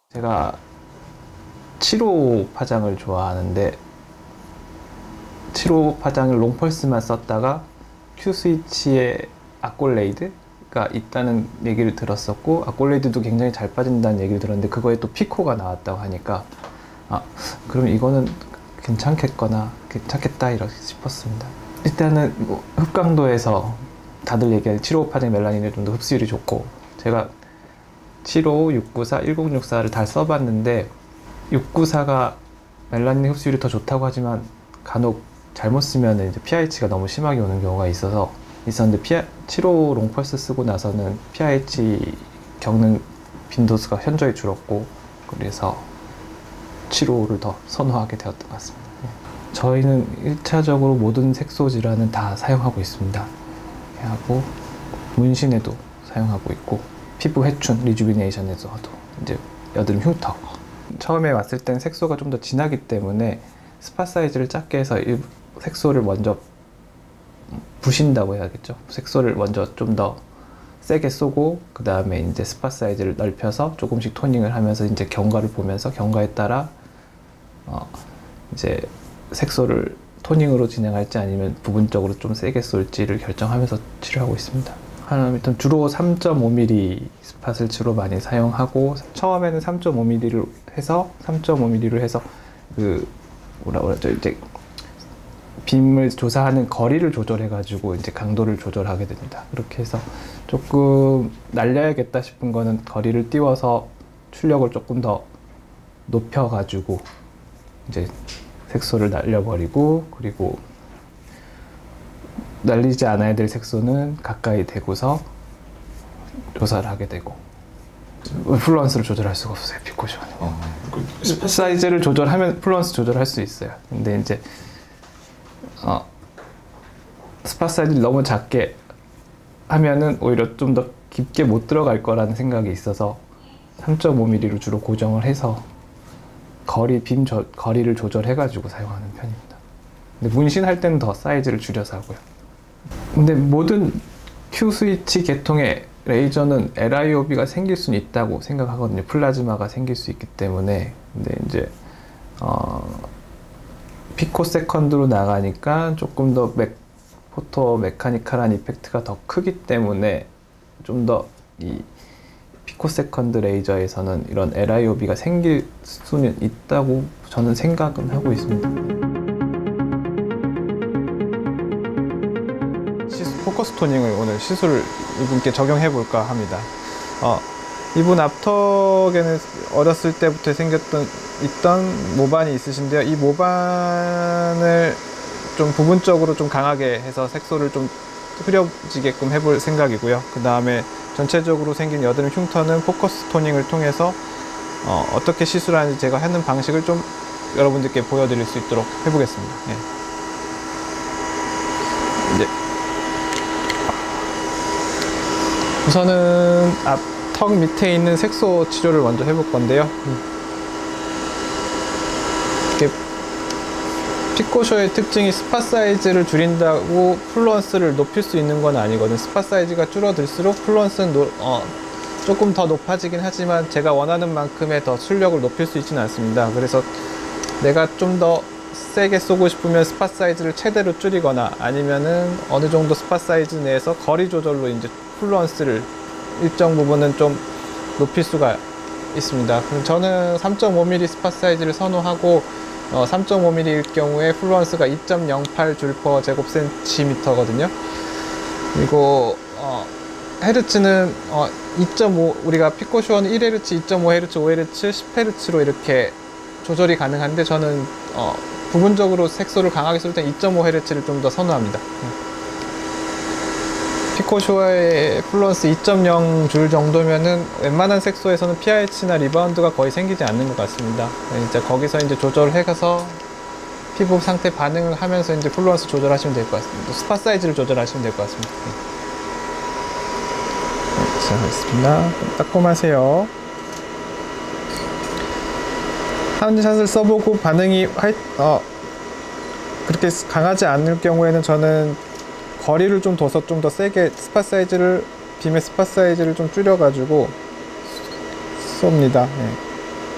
제가 7호 파장을 좋아하는데 7호 파장을 롱펄스만 썼다가 Q스위치에 아꼴레이드가 있다는 얘기를 들었었고, 아꼴레이드도 굉장히 잘 빠진다는 얘기를 들었는데 그거에 또 피코가 나왔다고 하니까 그럼 이거는 괜찮겠다 이렇게 싶었습니다. 일단은 뭐 흡강도에서 다들 얘기하는 7호 파장 멜라닌이 좀 더 흡수율이 좋고, 제가 7호, 694, 1064를 다 써봤는데 694가 멜라닌 흡수율이 더 좋다고 하지만 간혹 잘못 쓰면 이제 pH가 너무 심하게 오는 경우가 있었는데 7호 롱펄스 쓰고 나서는 pH 겪는 빈도수가 현저히 줄었고, 그래서 7호를 더 선호하게 되었던 것 같습니다. 저희는 1차적으로 모든 색소 질환은 다 사용하고 있습니다. 하고 문신에도 사용하고 있고, 피부 회춘, 리주비네이션에서도 이제 여드름 흉터. 처음에 왔을 땐 색소가 좀 더 진하기 때문에 스팟 사이즈를 작게 해서 색소를 먼저 부신다고 해야겠죠. 색소를 먼저 좀 더 세게 쏘고, 그 다음에 이제 스팟 사이즈를 넓혀서 조금씩 토닝을 하면서 이제 경과를 보면서 경과에 따라 이제 색소를 토닝으로 진행할지 아니면 부분적으로 좀 세게 쏠지를 결정하면서 치료하고 있습니다. 일단 주로 3.5mm 스팟을 주로 많이 사용하고, 처음에는 3.5mm로 해서 그 뭐라 그러죠, 이제 빔을 조사하는 거리를 조절해 가지고 이제 강도를 조절하게 됩니다. 그렇게 해서 조금 날려야겠다 싶은 거는 거리를 띄워서 출력을 조금 더 높여 가지고 이제 색소를 날려버리고, 그리고 날리지 않아야 될 색소는 가까이 대고서 조사를 하게 되고, 플루언스를 조절할 수가 없어요, 피코쇼는. 스팟 사이즈를 조절하면 플루언스 조절할 수 있어요. 근데 이제 스팟 사이즈를 너무 작게 하면은 오히려 좀 더 깊게 못 들어갈 거라는 생각이 있어서 3.5mm로 주로 고정을 해서 거리를 조절해가지고 사용하는 편입니다. 근데 문신할 때는 더 사이즈를 줄여서 하고요. 근데 모든 Q스위치 계통의 레이저는 LIOB가 생길 수는 있다고 생각하거든요. 플라즈마가 생길 수 있기 때문에. 근데 이제 피코세컨드로 나가니까 조금 더 포토 메카니컬한 이펙트가 더 크기 때문에 좀 더 이 피코세컨드 레이저에서는 이런 LIOB가 생길 수는 있다고 저는 생각은 하고 있습니다. 포커스 토닝을 오늘 시술 이분께 적용해 볼까 합니다. 이분 앞턱에는 어렸을 때부터 있던 모반이 있으신데요. 이 모반을 좀 부분적으로 좀 강하게 해서 색소를 좀 흐려지게끔 해볼 생각이고요. 그 다음에 전체적으로 생긴 여드름 흉터는 포커스 토닝을 통해서 어떻게 시술하는지 제가 하는 방식을 좀 여러분들께 보여드릴 수 있도록 해보겠습니다. 이제 우선은 앞턱 밑에 있는 색소 치료를 먼저 해볼 건데요. 피코쇼의 특징이 스팟 사이즈를 줄인다고 플루언스를 높일 수 있는 건 아니거든요. 스팟 사이즈가 줄어들수록 플루언스는 조금 더 높아지긴 하지만 제가 원하는 만큼의 더 출력을 높일 수 있지는 않습니다. 그래서 내가 좀 더 세게 쏘고 싶으면 스팟 사이즈를 최대로 줄이거나, 아니면은 어느 정도 스팟 사이즈 내에서 거리 조절로 이제 플루언스를 일정 부분은 좀 높일 수가 있습니다. 그럼 저는 3.5mm 스팟 사이즈를 선호하고, 3.5mm일 경우에 플루언스가 2.08 줄 per 제곱센티미터거든요. 그리고 헤르츠는 2.5, 우리가 피코쇼는 1Hz, 2.5Hz, 5Hz, 10Hz로 이렇게 조절이 가능한데, 저는 부분적으로 색소를 강하게 쏠 때 2.5Hz를 좀 더 선호합니다. 피코쇼의 플루언스 2.0 줄 정도면은 웬만한 색소에서는 pH나 리바운드가 거의 생기지 않는 것 같습니다. 이제 거기서 이제 조절을 해서 피부 상태 반응을 하면서 이제 플루언스 조절하시면 될 것 같습니다. 스팟 사이즈를 조절하시면 될 것 같습니다. 시작하겠습니다. 따끔하세요. 한 샷을 써보고 반응이 그렇게 강하지 않을 경우에는 저는 거리를 좀 둬서 좀 더 세게 빔의 스팟 사이즈를 좀 줄여가지고 쏩니다.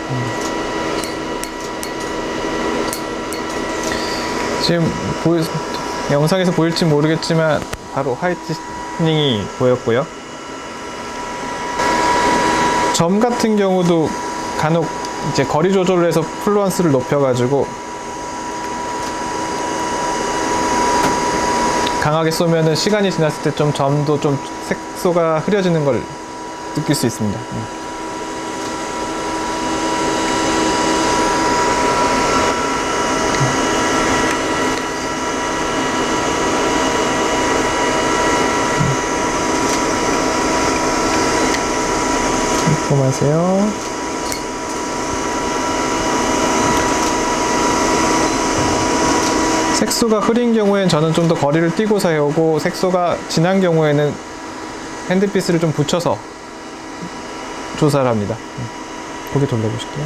지금 영상에서 보일지 모르겠지만 바로 화이트닝이 보였고요. 점 같은 경우도 간혹 이제 거리 조절을 해서 플루언스를 높여가지고 강하게 쏘면은 시간이 지났을 때 좀 점도 좀 색소가 흐려지는 걸 느낄 수 있습니다. 고마세요. 색소가 흐린 경우엔 저는 좀 더 거리를 띄고 사용하고, 색소가 진한 경우에는 핸드피스를 좀 붙여서 조사를 합니다. 고개 돌려보실게요.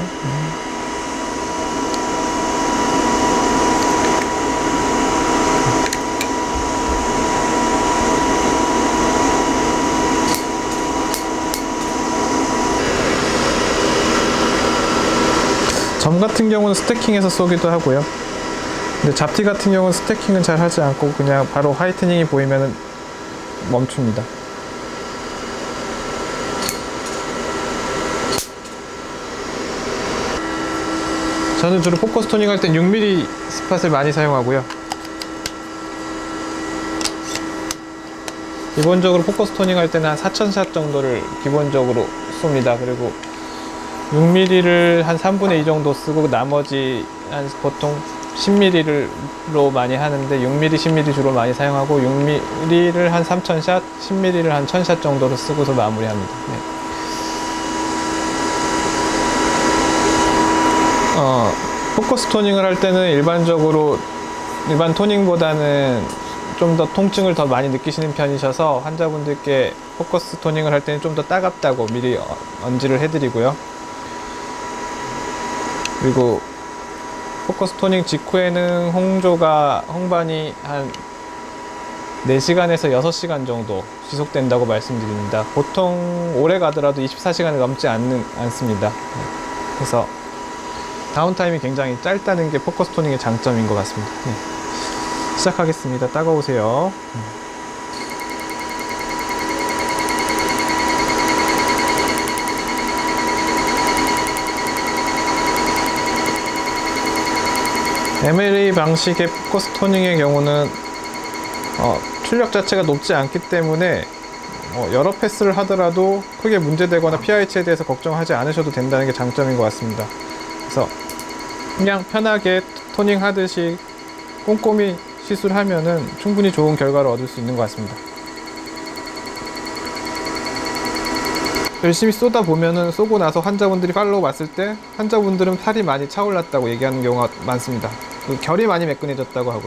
점 같은 경우는 스태킹해서 쏘기도 하고요. 근데 잡티 같은 경우는 스태킹은 잘 하지 않고 그냥 바로 화이트닝이 보이면 멈춥니다. 저는 주로 포커스 토닝 할 땐 6mm 스팟을 많이 사용하고요. 기본적으로 포커스 토닝 할 때는 한 4000샷 정도를 기본적으로 쏩니다. 그리고 6mm를 한 3분의 2 정도 쓰고 나머지 한 보통 10mm로 많이 하는데 6mm, 10mm 주로 많이 사용하고 6mm를 한 3000샷, 10mm를 한 1000샷 정도로 쓰고서 마무리합니다. 네. 포커스 토닝을 할 때는 일반 토닝보다는 좀 더 통증을 더 많이 느끼시는 편이셔서 환자분들께 포커스 토닝을 할 때는 좀 더 따갑다고 미리 언지를 해드리고요. 그리고 포커스 토닝 직후에는 홍반이 한 4시간에서 6시간 정도 지속된다고 말씀드립니다. 보통 오래 가더라도 24시간을 넘지 않습니다. 그래서 다운타임이 굉장히 짧다는 게 포커스 토닝의 장점인 것 같습니다. 네. 시작하겠습니다. 따가우세요. MLA 방식의 포커스 토닝의 경우는 출력 자체가 높지 않기 때문에 여러 패스를 하더라도 크게 문제되거나 pH에 대해서 걱정하지 않으셔도 된다는 게 장점인 것 같습니다. 그래서 그냥 편하게 토닝 하듯이 꼼꼼히 시술하면은 충분히 좋은 결과를 얻을 수 있는 것 같습니다. 열심히 쏘다 보면은 쏘고 나서 환자분들이 팔로우 봤을 때 환자분들은 살이 많이 차올랐다고 얘기하는 경우가 많습니다. 결이 많이 매끈해졌다고 하고요.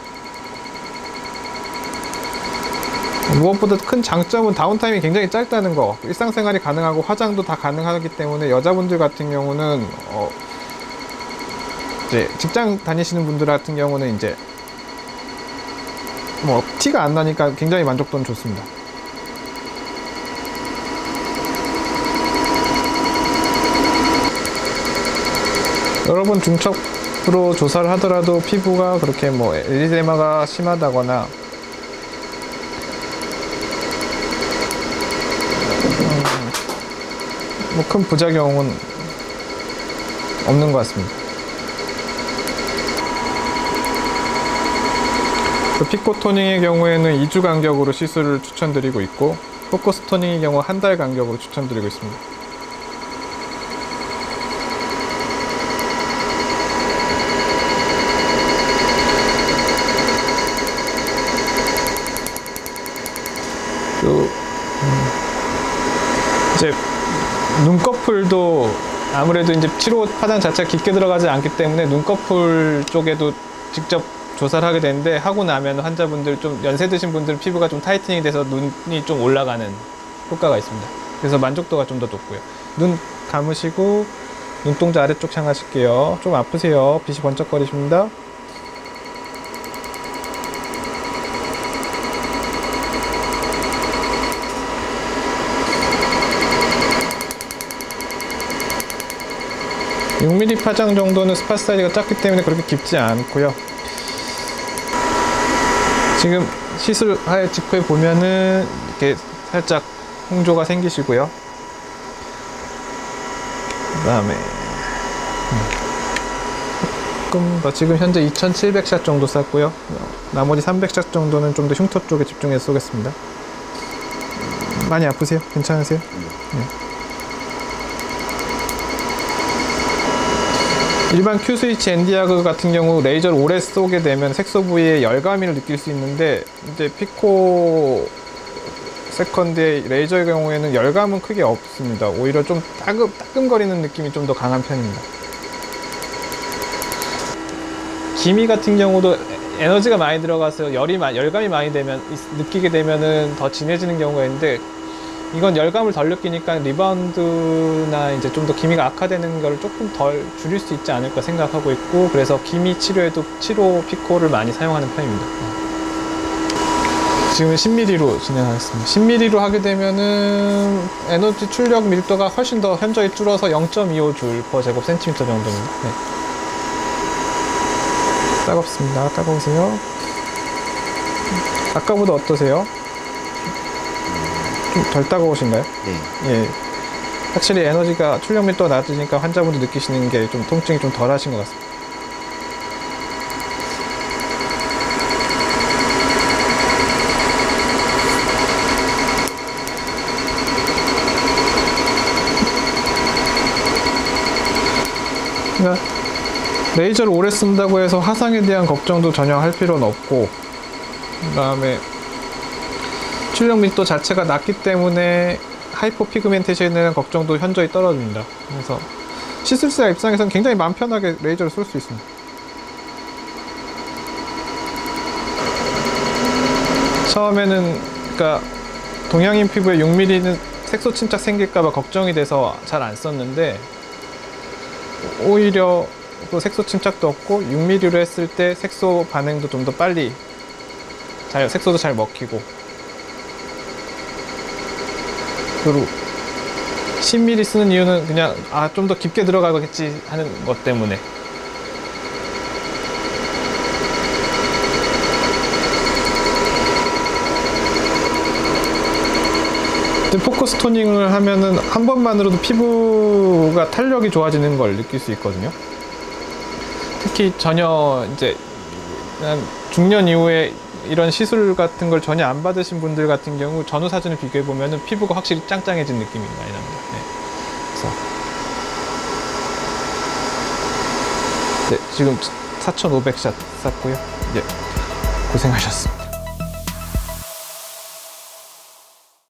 무엇보다 큰 장점은 다운타임이 굉장히 짧다는 거. 일상생활이 가능하고 화장도 다 가능하기 때문에 여자분들 같은 경우는 이제 직장 다니시는 분들 같은 경우는 이제 뭐 티가 안 나니까 굉장히 만족도는 좋습니다. 여러분 중첩으로 조사를 하더라도 피부가 그렇게 뭐 에리데마가 심하다거나 뭐 큰 부작용은 없는 것 같습니다. 피코 토닝의 경우에는 2주 간격으로 시술을 추천드리고 있고 포커스 토닝의 경우 한 달 간격으로 추천드리고 있습니다. 또 이제 눈꺼풀도 아무래도 이제 치료 파장 자체가 깊게 들어가지 않기 때문에 눈꺼풀 쪽에도 직접 조사를 하게 되는데 하고 나면 환자분들 좀 연세 드신 분들 피부가 좀 타이트닝이 돼서 눈이 좀 올라가는 효과가 있습니다. 그래서 만족도가 좀 더 높고요. 눈 감으시고 눈동자 아래쪽 향하실게요. 좀 아프세요? 빛이 번쩍거리십니다. 6mm 파장 정도는 스팟 사이즈가 작기 때문에 그렇게 깊지 않고요. 지금 시술할 직후에 보면은 이렇게 살짝 홍조가 생기시고요. 그 다음에 조금 더, 지금 현재 2700샷 정도 쐈고요. 나머지 300샷 정도는 좀 더 흉터 쪽에 집중해서 쏘겠습니다. 많이 아프세요? 괜찮으세요? 네. 일반 Q스위치 엔디아그 같은 경우 레이저를 오래 쏘게 되면 색소 부위에 열감을 느낄 수 있는데, 이제 피코 세컨드의 레이저의 경우에는 열감은 크게 없습니다. 오히려 좀 따끔거리는 느낌이 좀 더 강한 편입니다. 기미 같은 경우도 에너지가 많이 들어가서 열감이 많이 되면, 느끼게 되면은 더 진해지는 경우가 있는데, 이건 열감을 덜 느끼니까 리바운드나 이제 좀 더 기미가 악화되는 걸 조금 덜 줄일 수 있지 않을까 생각하고 있고, 그래서 기미 치료에도 7호 피코를 많이 사용하는 편입니다. 지금 10mm로 진행하겠습니다. 10mm로 하게 되면은 에너지 출력 밀도가 훨씬 더 현저히 줄어서 0.25줄/제곱센티미터 정도입니다. 네. 따갑습니다. 따가우세요? 아까보다 어떠세요? 좀 덜 따가우신가요? 네. 예. 확실히 에너지가 출력 밀도가 낮으니까 환자분들 느끼시는 게 좀 통증이 좀 덜 하신 것 같습니다. 그러니까 레이저를 오래 쓴다고 해서 화상에 대한 걱정도 전혀 할 필요는 없고, 그 다음에 출력 밀도 자체가 낮기 때문에 하이퍼 피그멘테이션에 대한 걱정도 현저히 떨어집니다. 그래서 시술사 입장에서는 굉장히 마음 편하게 레이저를 쏠 수 있습니다. 처음에는 그러니까 동양인 피부에 6mm는 색소 침착 생길까봐 걱정이 돼서 잘 안 썼는데, 오히려 또 색소 침착도 없고 6mm로 했을 때 색소 반응도 좀 더 빨리 색소도 잘 먹히고, 그리고 10mm 쓰는 이유는 그냥 좀 더 깊게 들어가겠지 하는 것 때문에. 포커스 토닝을 하면은 한 번만으로도 피부가 탄력이 좋아지는 걸 느낄 수 있거든요. 특히 전혀 이제 중년 이후에 이런 시술 같은 걸 전혀 안 받으신 분들 같은 경우 전후 사진을 비교해 보면은 피부가 확실히 짱짱해진 느낌이 많이 납니다. 네. 그래서 네, 지금 4,500샷 쐈고요. 예, 고생하셨습니다.